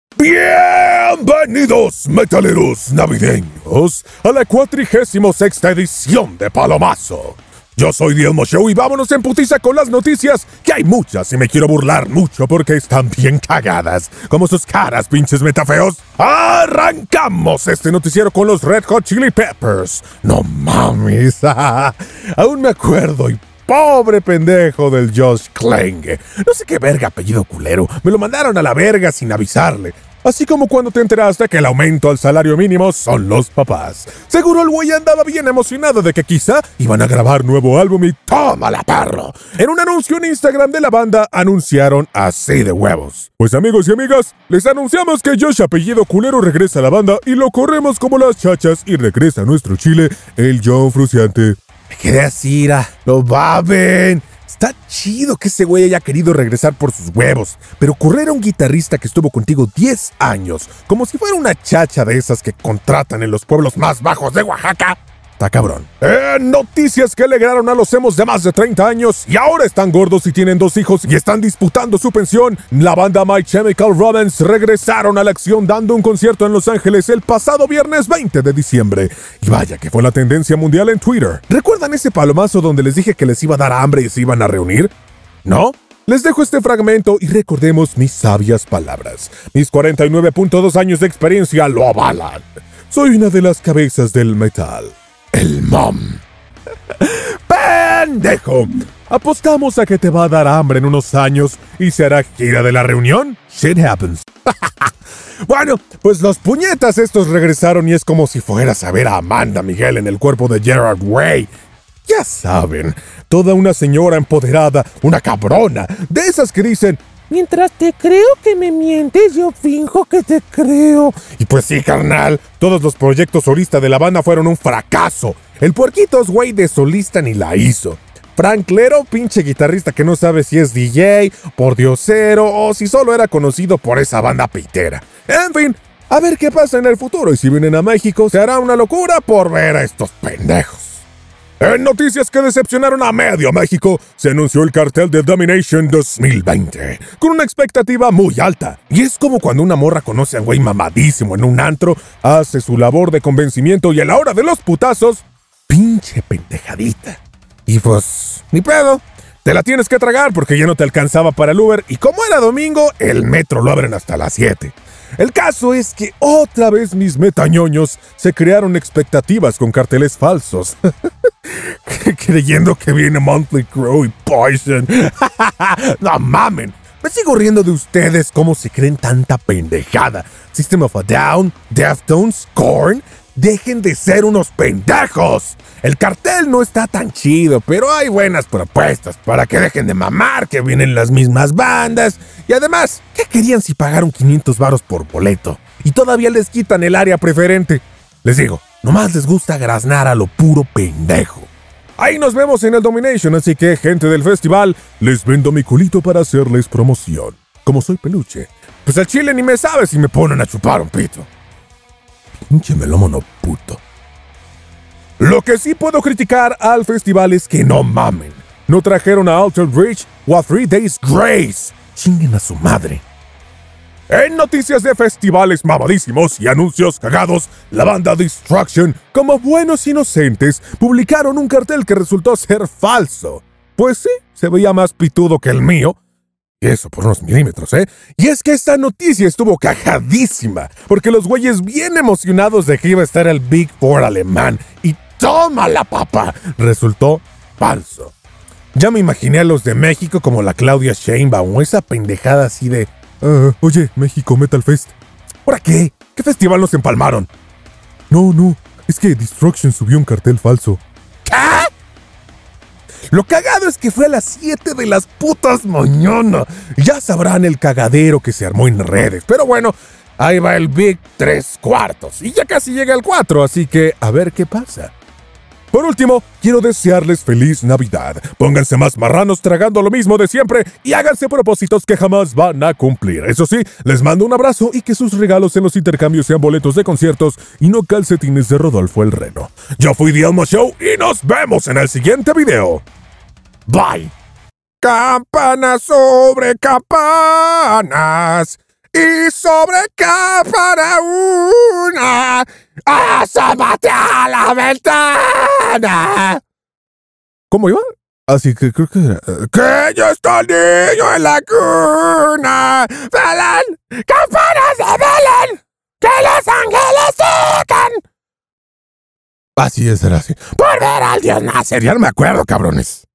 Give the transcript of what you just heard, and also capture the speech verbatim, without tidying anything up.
Bienvenidos, metaleros navideños, a la cuatrigésima sexta edición de Palomazo. Yo soy Dielmo Show y vámonos en putiza con las noticias, que hay muchas y me quiero burlar mucho porque están bien cagadas, como sus caras, pinches metafeos. ¡Arrancamos este noticiero con los Red Hot Chili Peppers! ¡No mames! Aún me acuerdo y pobre pendejo del Josh Kling. No sé qué verga apellido culero. Me lo mandaron a la verga sin avisarle. Así como cuando te enteraste que el aumento al salario mínimo son los papás. Seguro el güey andaba bien emocionado de que quizá iban a grabar nuevo álbum y tómala, perro. En un anuncio en Instagram de la banda anunciaron así de huevos: pues amigos y amigas, les anunciamos que Josh apellido culero regresa a la banda y lo corremos como las chachas y regresa a nuestro Chile, el John Fruciante. Me quedé así, ira. ¡Lo baben! Está chido que ese güey haya querido regresar por sus huevos, pero correr a un guitarrista que estuvo contigo diez años, como si fuera una chacha de esas que contratan en los pueblos más bajos de Oaxaca, está cabrón. Eh, noticias que alegraron a los emos de más de treinta años y ahora están gordos y tienen dos hijos y están disputando su pensión. La banda My Chemical Romance regresaron a la acción dando un concierto en Los Ángeles el pasado viernes veinte de diciembre. Y vaya que fue la tendencia mundial en Twitter. ¿Recuerdan ese palomazo donde les dije que les iba a dar hambre y se iban a reunir? ¿No? Les dejo este fragmento y recordemos mis sabias palabras. Mis cuarenta y nueve punto dos años de experiencia lo avalan. Soy una de las cabezas del metal. El mom. ¡Pendejo! Apostamos a que te va a dar hambre en unos años y se hará gira de la reunión. Shit happens. Bueno, pues los puñetas estos regresaron y es como si fueras a ver a Amanda Miguel en el cuerpo de Gerard Way. Ya saben, toda una señora empoderada, una cabrona, de esas que dicen: mientras te creo que me mientes, yo finjo que te creo. Y pues sí, carnal, todos los proyectos solistas de la banda fueron un fracaso. El puerquitos, güey, de solista ni la hizo. Frank Lero, pinche guitarrista que no sabe si es D J, pordiosero o si solo era conocido por esa banda pitera. En fin, a ver qué pasa en el futuro y si vienen a México se hará una locura por ver a estos pendejos. En noticias que decepcionaron a medio México, se anunció el cartel de Domination dos mil veinte, con una expectativa muy alta. Y es como cuando una morra conoce a un güey mamadísimo en un antro, hace su labor de convencimiento y a la hora de los putazos, pinche pendejadita. Y pues, ni pedo, te la tienes que tragar porque ya no te alcanzaba para el Uber y como era domingo, el metro lo abren hasta las siete. El caso es que otra vez mis metañoños se crearon expectativas con carteles falsos. Creyendo que viene Monthly Crow y Poison. No mamen. Me sigo riendo de ustedes cómo se creen tanta pendejada. System of a Down, Deftones, Korn. Dejen de ser unos pendejos. El cartel no está tan chido, pero hay buenas propuestas para que dejen de mamar que vienen las mismas bandas. Y además, ¿qué querían si pagaron quinientos varos por boleto? Y todavía les quitan el área preferente. Les digo, nomás les gusta graznar a lo puro pendejo. Ahí nos vemos en el Domination, así que, gente del festival, les vendo mi culito para hacerles promoción. Como soy peluche, pues al chile ni me sabe si me ponen a chupar un pito. Pinche melómano puto. Lo que sí puedo criticar al festival es que no mamen. No trajeron a Altered Bridge o a Three Days Grace. Chinguen a su madre. En noticias de festivales mamadísimos y anuncios cagados, la banda Destruction, como buenos inocentes, publicaron un cartel que resultó ser falso. Pues sí, se veía más pitudo que el mío. Y eso por unos milímetros, ¿eh? Y es que esta noticia estuvo cajadísima, porque los güeyes bien emocionados de que iba a estar el Big Four alemán. Y ¡tómala, papá! Resultó falso. Ya me imaginé a los de México como la Claudia Sheinbaum o esa pendejada así de... Uh, oye, México Metal Fest. ¿Ahora qué? ¿Qué festival nos empalmaron? No, no, es que Destruction subió un cartel falso. ¿Qué? Lo cagado es que fue a las siete de las putas mañana. Ya sabrán el cagadero que se armó en redes. Pero bueno, ahí va el Big tres cuartos. Y ya casi llega el cuatro, así que a ver qué pasa. Por último, quiero desearles feliz Navidad. Pónganse más marranos tragando lo mismo de siempre y háganse propósitos que jamás van a cumplir. Eso sí, les mando un abrazo y que sus regalos en los intercambios sean boletos de conciertos y no calcetines de Rodolfo el Reno. Yo fui Dielmo Show y nos vemos en el siguiente video. Bye. Campanas sobre campanas. y sobre cámara una, asómate a la ventana. ¿Cómo iba? Así que creo que era... ¡Que ya está el niño en la cuna! ¡Belén! ¡Campanas de Belén! ¡Que los ángeles tocan! Así es, era así. ¡Por ver al Dios nacer! Ya no me acuerdo, cabrones.